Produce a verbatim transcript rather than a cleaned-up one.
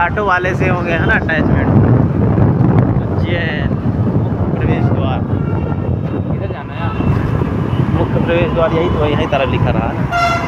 Auto वाले से हो गया है ना अटैचमेंट। उज्जैन मुख्य प्रवेश द्वार, इधर जाना है। मुख्य प्रवेश द्वार यही तो यही तरफ लिखा रहा है।